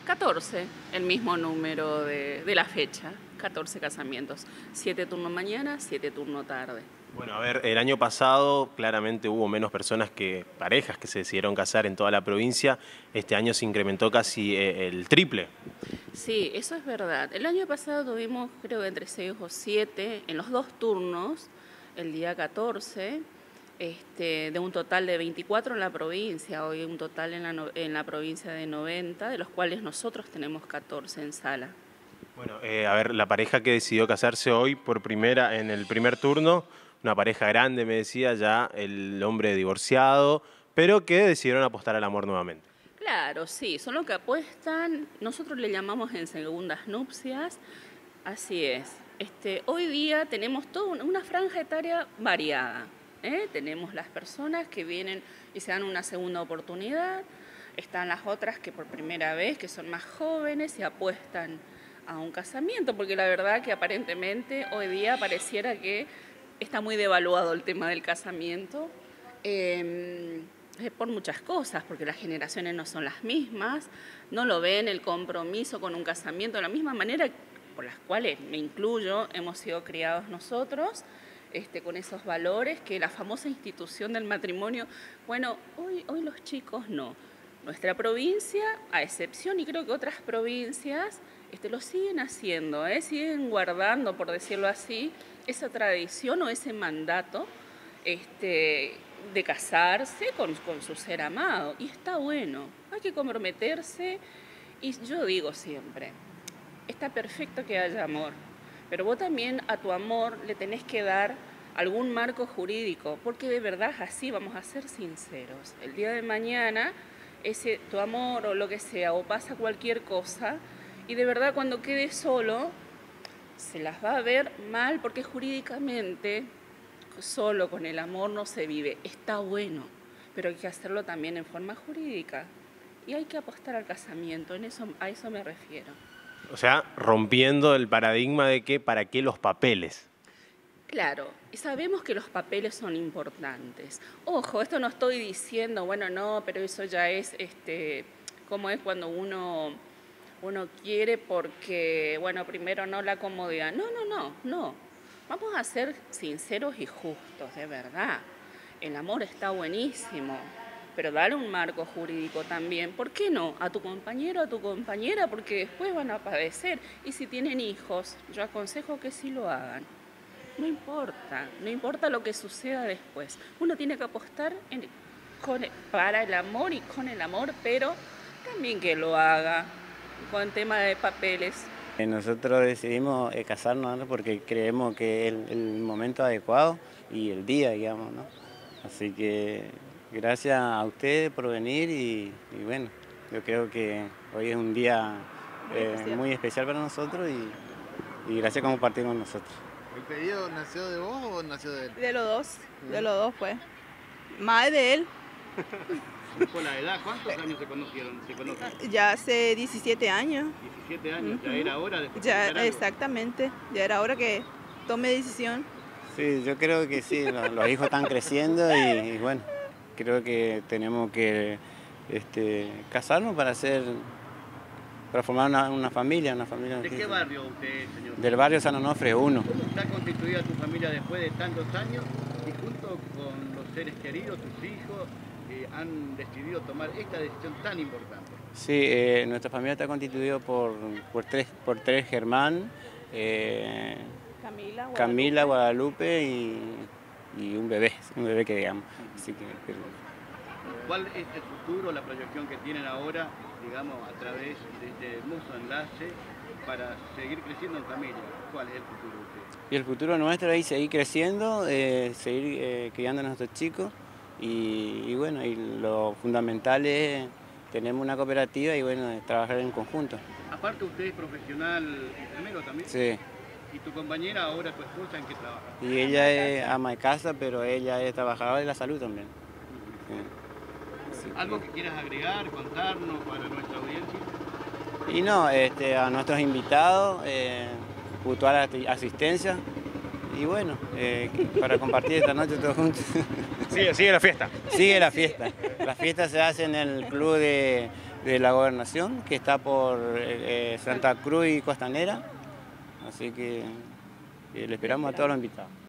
14, el mismo número de la fecha, 14 casamientos, 7 turno mañana, 7 turno tarde. Bueno, a ver, el año pasado claramente hubo menos parejas que se decidieron casar en toda la provincia. Este año se incrementó casi el triple. Sí, eso es verdad. El año pasado tuvimos, creo que entre 6 o 7, en los 2 turnos, el día 14, de un total de 24 en la provincia, hoy un total en la provincia de 90, de los cuales nosotros tenemos 14 en sala. Bueno, a ver, la pareja que decidió casarse hoy en el primer turno, una pareja grande, me decía ya, el hombre divorciado, pero que decidieron apostar al amor nuevamente. Claro, sí, son los que apuestan, nosotros le llamamos en segundas nupcias, así es. Hoy día tenemos toda una franja etaria variada, ¿eh? Tenemos las personas que vienen y se dan una segunda oportunidad, están las otras que por primera vez, que son más jóvenes y apuestan a un casamiento, porque la verdad que aparentemente hoy día pareciera que está muy devaluado el tema del casamiento. Por muchas cosas, porque las generaciones no son las mismas, no lo ven el compromiso con un casamiento de la misma manera por las cuales, me incluyo, hemos sido criados nosotros, con esos valores que la famosa institución del matrimonio, bueno, hoy los chicos no. Nuestra provincia, a excepción, y creo que otras provincias, lo siguen haciendo, siguen guardando, por decirlo así, esa tradición o ese mandato, de casarse con su ser amado. Y está bueno, hay que comprometerse. Y yo digo siempre, está perfecto que haya amor, pero vos también a tu amor le tenés que dar algún marco jurídico, porque de verdad así, vamos a ser sinceros. El día de mañana, tu amor o lo que sea, o pasa cualquier cosa, y de verdad cuando quede solo, se las va a ver mal, porque jurídicamente solo con el amor no se vive. Está bueno, pero hay que hacerlo también en forma jurídica. Y hay que apostar al casamiento, a eso me refiero. O sea, rompiendo el paradigma de que ¿para qué los papeles? Claro, y sabemos que los papeles son importantes. Ojo, esto no estoy diciendo, bueno, no, pero eso ya es, como es cuando uno quiere porque, bueno, primero no la comodidad. No. Vamos a ser sinceros y justos, de verdad. El amor está buenísimo, pero dale un marco jurídico también. ¿Por qué no? A tu compañero, a tu compañera, porque después van a padecer. Y si tienen hijos, yo aconsejo que sí lo hagan. No importa lo que suceda después. Uno tiene que apostar para el amor y con el amor, pero también que lo haga con tema de papeles. Nosotros decidimos casarnos, ¿no? Porque creemos que es el momento adecuado y el día, digamos, ¿no? Así que gracias a ustedes por venir y bueno, yo creo que hoy es un día muy especial para nosotros y gracias por compartir con nosotros. ¿El pedido nació de vos o nació de él? De los dos pues. Más de él. Por la edad, ¿cuántos años se conocieron? Ya hace 17 años. 17 años, ya era hora de... Ya, exactamente, ya era hora que tome decisión. Sí, yo creo que sí, los hijos están creciendo y bueno, creo que tenemos que casarnos para formar una familia. ¿De qué barrio usted, señor? Del barrio San Onofre 1. ¿Está constituida tu familia después de tantos años y junto con los seres queridos, tus hijos, han decidido tomar esta decisión tan importante? Sí, nuestra familia está constituida por tres Germán, Camila, Guadalupe y un bebé que digamos. Así que, ¿cuál es el futuro, la proyección que tienen ahora, digamos, a través de este hermoso enlace para seguir creciendo en familia? ¿Cuál es el futuro de ustedes? Y el futuro nuestro es seguir creciendo, seguir criando a nuestros chicos y bueno, y lo fundamental es tenemos una cooperativa y bueno, trabajar en conjunto. Aparte usted es profesional enfermero también. Sí. ¿Y tu compañera ahora, tu esposa, en qué trabaja? Y ella es ama de casa, pero ella es trabajadora de la salud también. Sí. ¿Algo que quieras agregar, contarnos para nuestra audiencia? Y no, a nuestros invitados, puntual asistencia y bueno, para compartir esta noche todos juntos. Sigue la fiesta. Sigue la fiesta. La fiesta se hace en el club de de la gobernación, que está por Santa Cruz y Costanera. Así que le esperamos a todos los invitados.